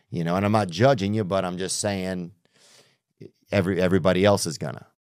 And I'm not judging you, but I'm just saying everybody else is gonna.